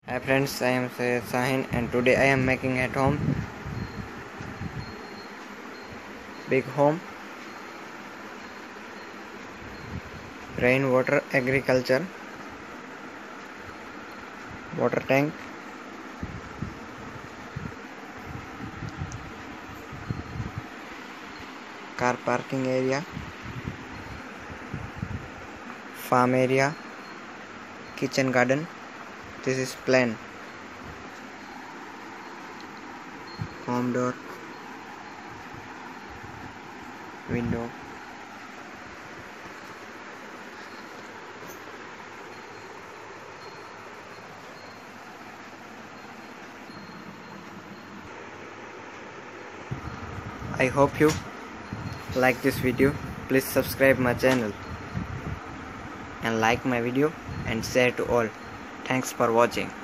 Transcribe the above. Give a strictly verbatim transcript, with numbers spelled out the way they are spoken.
Hi friends, I am Syed Sahin and today I am making at home big home rainwater agriculture water tank, car parking area, farm area, kitchen garden. This is plan, home door, window. I hope you like this video. Please subscribe my channel and like my video and share to all. Thanks for watching.